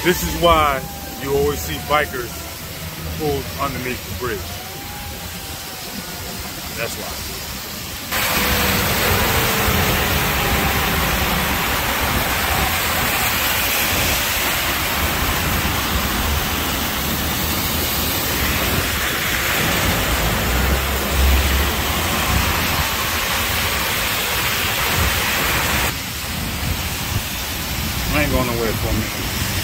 This is why you always see bikers pulled underneath the bridge. That's why. I ain't going nowhere for a minute.